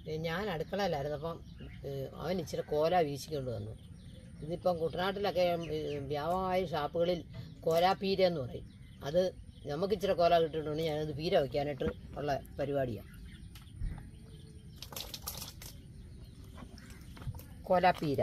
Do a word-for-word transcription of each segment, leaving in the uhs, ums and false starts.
ഞാൻ അടുക്കളയിലായിരുന്നു. അപ്പം അവൻ ഇച്ചിരി കോല വീശിക്കൊണ്ട് വന്നു. ഇതിപ്പം കുട്ടനാട്ടിലൊക്കെ വ്യാപകമായ ഷാപ്പുകളിൽ കോലാപ്പീര എന്ന് പറയും. അത് നമുക്ക് ഇച്ചിരി കോല കിട്ടിയിട്ടുണ്ട്. ഞാനത് പീര വയ്ക്കാനായിട്ട് ഉള്ള പരിപാടിയാണ്. കോലാപ്പീര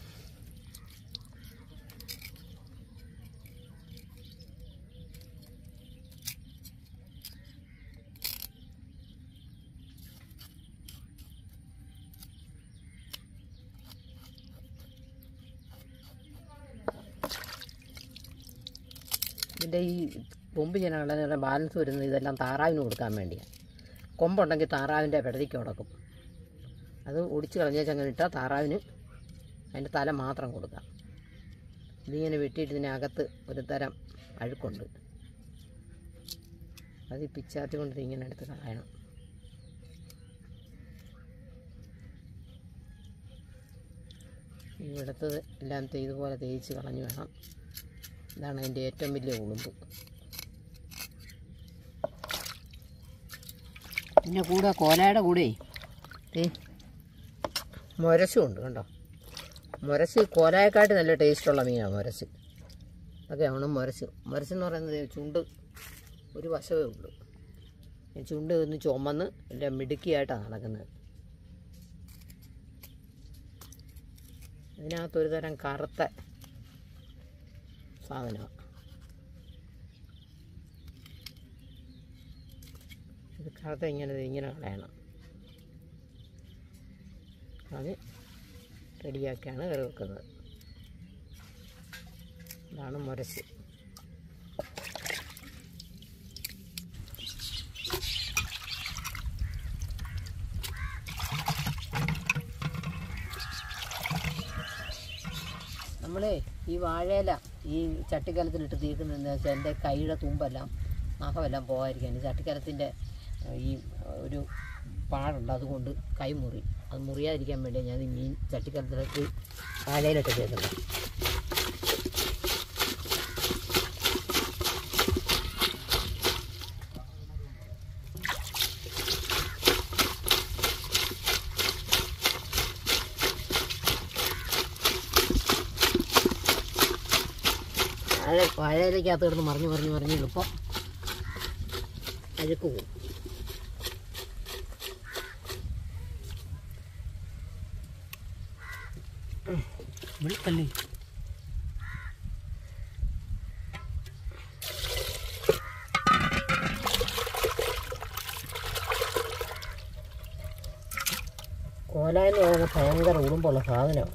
ഇതിൻ്റെ ഈ കൊമ്പ് ഞാനുള്ള ബാലൻസ് വരുന്നത് ഇതെല്ലാം താറാവിന് കൊടുക്കാൻ വേണ്ടിയാണ്. കൊമ്പുണ്ടെങ്കിൽ താറാവിൻ്റെ പിടലിക്ക് ഉടക്കും. അത് ഒടിച്ച് കളഞ്ഞേച്ച് അങ്ങനെ ഇട്ടാൽ താറാവിന് അതിൻ്റെ തല മാത്രം കൊടുക്കാം. ഇതിങ്ങനെ വെട്ടിയിട്ട് ഇതിനകത്ത് ഒരു തരം അഴുക്കുണ്ട്. അത് ഈ പിച്ചാത്തി കൊണ്ട് ഇങ്ങനെ എടുത്ത് കളയണം. ഇവിടുത്തെ എല്ലാം ഇതുപോലെ തേച്ച് കളഞ്ഞ് വേണം. ഇതാണ് അതിൻ്റെ ഏറ്റവും വലിയ ഉളുമ്പ്. പിന്നെ കൂടെ കോലയുടെ കൂടെ ഏ മുരശും ഉണ്ട്. കണ്ടോ, മുരശ് കോലായെക്കാട്ടി നല്ല ടേസ്റ്റുള്ള മീനാണ് മുരശ്. അതൊക്കെയാണ് മുരശ്. മുരശെന്ന് പറയുന്നത് ചുണ്ട് ഒരു വശമേ ഉള്ളൂ. ചുണ്ട് ഒന്ന് ചുമന്ന് എല്ലാം മിടുക്കിയായിട്ടാണ് നടക്കുന്നത്. ഇതിനകത്തൊരു തരം കറുത്ത സാധനമാണ്. ഇത് കറുത്ത ഇങ്ങനെ ഇങ്ങനെ കളയണം. അത് റെഡിയാക്കിയാണ് കറി വെക്കുന്നത്. ഇതാണ് മുരശ്. നമ്മളേ ഈ വാഴയില ഈ ചട്ടിക്കലത്തിലിട്ട് തീർക്കുന്നതെന്ന് വെച്ചാൽ എൻ്റെ കൈയുടെ തുമ്പെല്ലാം നഖമെല്ലാം പോകാതിരിക്കാൻ. ചട്ടിക്കലത്തിൻ്റെ ഈ ഒരു പാടുണ്ട്, അതുകൊണ്ട് കൈ മുറി. അത് മുറിയാതിരിക്കാൻ വേണ്ടിയാണ് ഞാൻ ഈ മീൻ ചട്ടിക്കലത്തിലേക്ക് വാഴയിലിട്ട് തീർക്കുന്നത്. വാഴ വാഴയിലേക്കകത്ത് കിടന്ന് മറിഞ്ഞ് മറിഞ്ഞ് മറിഞ്ഞ് എളുപ്പം അഴുക്ക് പോകും. വെളുത്തല്ലേ കോല എന്ന് പറയുന്നത് ഭയങ്കര ഉടുമ്പുള്ള സാധനമാണ്.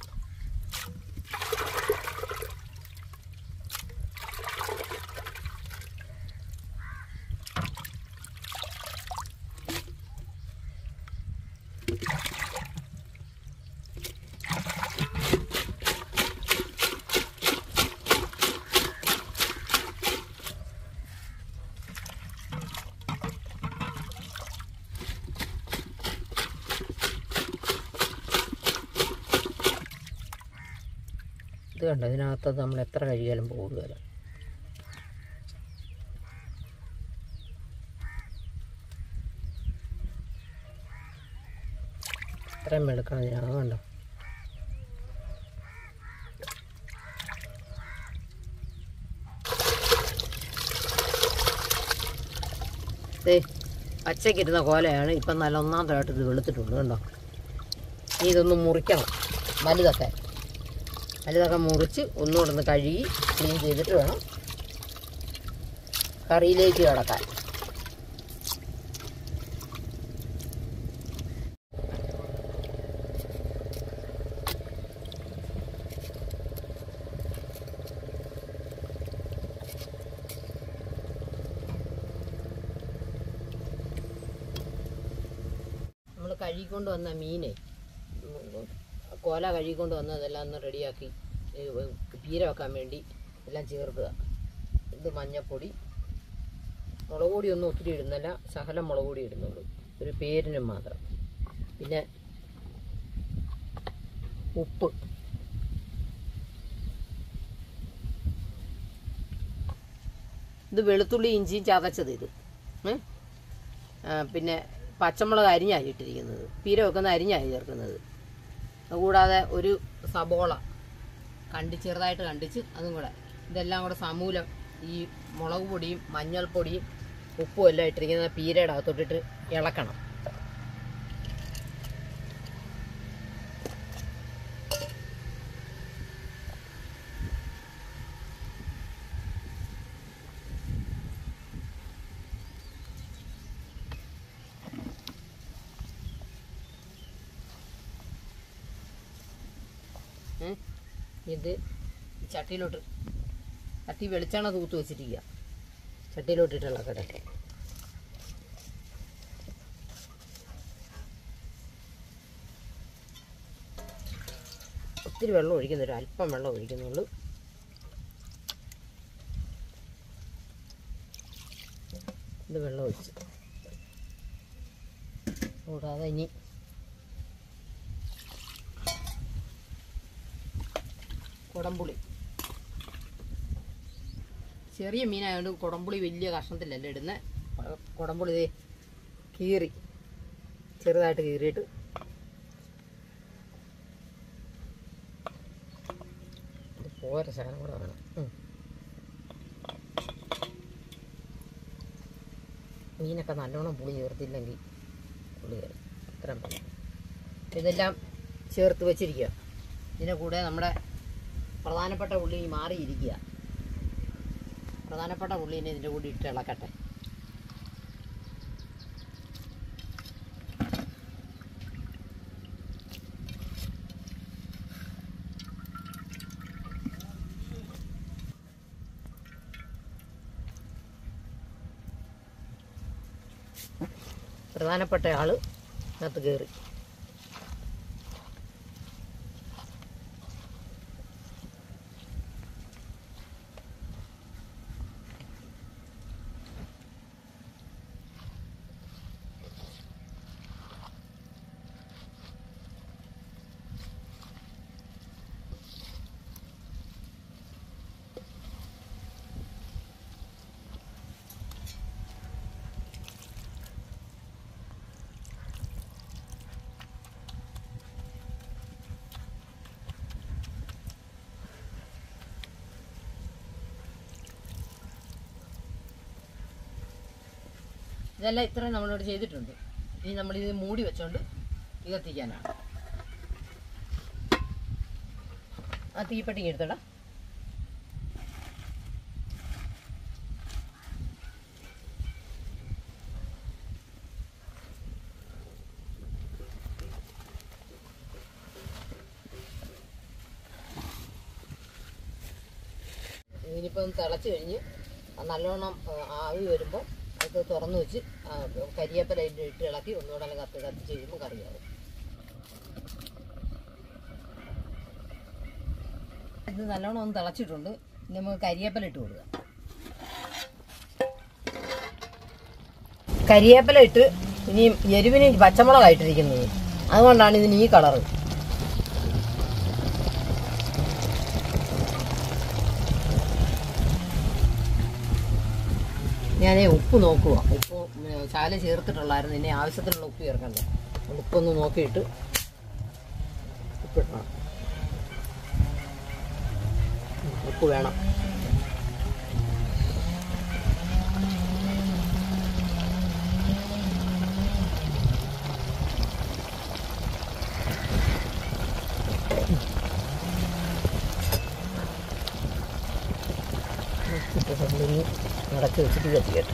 ഇത് കണ്ടോ, ഇതിനകത്ത് നമ്മൾ എത്ര കഴിയാലും പോകുകയില്ല. ഇത്രയും വെളുക്കണം ഇതിനകം. കണ്ടോ, ഏ പച്ചക്കിരുന്ന കോലയാണ്. ഇപ്പം നല്ല ഒന്നാമതായിട്ട് ഇത് വെളുത്തിട്ടുണ്ട്. കണ്ടോ, ഇനി ഇതൊന്ന് മുറിക്കണം. വലുതൊക്കെ വലുതൊക്കെ മുറിച്ച് ഒന്നുകൂടെ ഒന്ന് കഴുകി ക്ലീൻ ചെയ്തിട്ട് വേണം കറിയിലേക്ക് കിടക്കാൻ. നമ്മൾ കഴുകിക്കൊണ്ട് വന്ന മീനെ കോല കഴുകിക്കൊണ്ട് വന്ന് അതെല്ലാം ഒന്ന് റെഡിയാക്കി പീര വെക്കാൻ വേണ്ടി എല്ലാം ചേർക്കുക. ഇത് മഞ്ഞൾപ്പൊടി, മുളക് പൊടി ഒന്നും ഒത്തിരി ഇടുന്നില്ല, ശകലം മുളക് പൊടി ഇടുന്നുള്ളൂ, ഒരു പേരിനും മാത്രം. പിന്നെ ഉപ്പ്, ഇത് വെളുത്തുള്ളി ഇഞ്ചിയും ചതച്ചത്, ഇത് പിന്നെ പച്ചമുളക് അരിഞ്ഞായി ഇട്ടിരിക്കുന്നത്, പീര വെക്കുന്ന അരിഞ്ഞായി ചേർക്കുന്നത്. അതുകൂടാതെ ഒരു സബോള കണ്ടി ചെറുതായിട്ട് കണ്ടിച്ച് അതും കൂടെ, ഇതെല്ലാം കൂടെ സമൂലം ഈ മുളക് പൊടിയും മഞ്ഞൾപ്പൊടിയും ഉപ്പും എല്ലാം ഇട്ടിരിക്കുന്ന പീരയുടെ അകത്തോട്ടിട്ട് ഇളക്കണം. ഇത് ചട്ടിയിലോട്ട്, ചട്ടി വെളിച്ചെണ്ണ തൂത്ത് വെച്ചിരിക്കുക, ചട്ടിയിലോട്ടിട്ട് ഇളക്കട്ടെ. ഒത്തിരി വെള്ളം ഒഴിക്കുന്നില്ല, അല്പം വെള്ളം ഒഴിക്കുന്നുള്ളൂ. ഇത് വെള്ളം ഒഴിച്ച് കൂടാതെ ഇനി കുടംപുളി, ചെറിയ മീനായതുകൊണ്ട് കുടംപുളി വലിയ കഷ്ണത്തിലല്ല ഇടുന്നത്. കുടംപുളി ഇതേ കീറി ചെറുതായിട്ട് കീറിയിട്ട് പോര ശകലം കൂടെ വേണം. മീനൊക്കെ നല്ലോണം പുളി ചേർത്തില്ലെങ്കിൽ പുളി കയറും. ഇത്രയും പണം ഇതെല്ലാം ചേർത്ത് വെച്ചിരിക്കുക. ഇതിൻ്റെ കൂടെ നമ്മുടെ പ്രധാനപ്പെട്ട ഉള്ളി മാറിയിരിക്കുക. പ്രധാനപ്പെട്ട ഉള്ളിനെ ഇതിൻ്റെ കൂടി ഇട്ട് ഇളക്കട്ടെ. പ്രധാനപ്പെട്ട ആൾ അതിനകത്ത് കയറി. ഇതെല്ലാം ഇത്രയും നമ്മളോട് ചെയ്തിട്ടുണ്ട്. ഇനി നമ്മളിത് മൂടി വെച്ചോണ്ട് ഇത് കത്തിക്കാനാണ്. ആ തീപ്പെട്ടി എടുത്തടാ. ഇതിനിപ്പം തിളച്ച് കഴിഞ്ഞ് നല്ലോണം ആവി വരുമ്പോൾ അത് തുറന്ന് വെച്ച് കരിയേപ്പില ഇട്ട് ഇളക്കി ഒന്നുകൂടെ കത്ത് കത്തിച്ച് കഴിയുമ്പോൾ കറിയാവും. ഇത് നല്ലോണം ഒന്ന് തിളച്ചിട്ടുണ്ട്. ഇനി നമുക്ക് കരിയേപ്പില ഇട്ട് കൊടുക്കുക. കരിയേപ്പില ഇട്ട് ഇനി എരിവിന് പച്ചമുളകായിട്ടിരിക്കുന്നത്, അതുകൊണ്ടാണ് ഇതിന് ഈ കളറ്. ഞാൻ ഉപ്പ് നോക്കുക. ഉപ്പ് ശാല ചേർത്തിട്ടുള്ളായിരുന്നു, ഇനി ആവശ്യത്തിനുള്ള ഉപ്പ് ചേർക്കണ്ടേ. ഉപ്പൊന്ന് നോക്കിയിട്ട് ഉപ്പിടണം. ഉപ്പ് വേണം. അടച്ച് വെച്ചിട്ട് കത്തിക്കട്ടെ.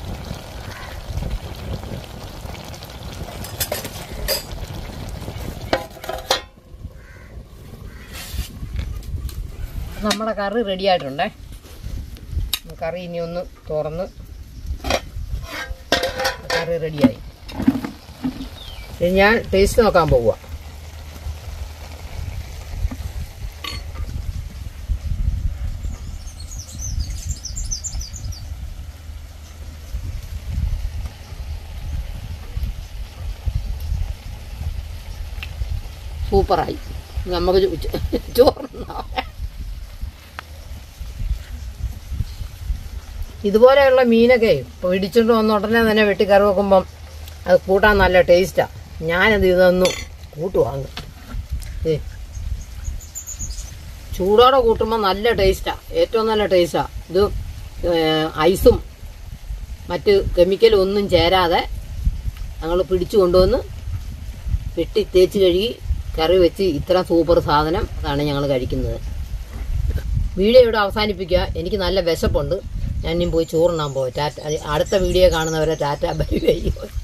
നമ്മുടെ കറി റെഡി ആയിട്ടുണ്ടേ. കറി ഇനി ഒന്ന് തുറന്ന് കറി റെഡിയായി. ഞാൻ ടേസ്റ്റ് നോക്കാൻ പോവുക. സൂപ്പറായി. നമുക്ക് ചോറുണ്ടോ? ഇതുപോലെയുള്ള മീനൊക്കെ പിടിച്ചിട്ട് വന്ന ഉടനെ തന്നെ വെട്ടിക്കറി വെക്കുമ്പം അത് കൂട്ടാൻ നല്ല ടേസ്റ്റാണ്. ഞാനത് ഇതൊന്നും കൂട്ടുവാങ്ങ്. ഏ ചൂടോടെ കൂട്ടുമ്പോൾ നല്ല ടേസ്റ്റാണ്, ഏറ്റവും നല്ല ടേസ്റ്റാണ്. ഇത് ഐസും മറ്റ് കെമിക്കലും ഒന്നും ചേരാതെ ഞങ്ങൾ പിടിച്ചു കൊണ്ടുവന്ന് വെട്ടി തേച്ച് കഴുകി കറി വെച്ച് ഇത്ര സൂപ്പർ സാധനം അതാണ് ഞങ്ങൾ കഴിക്കുന്നത്. വീഡിയോ ഇവിടെ അവസാനിപ്പിക്കുക. എനിക്ക് നല്ല വിശപ്പുണ്ട്. ഞാൻ ഇനി പോയി ചോറുണ്ണാൻ പോയി. ടാറ്റ. അടുത്ത വീഡിയോ കാണുന്നവരെ ടാറ്റ ബൈ ബൈ.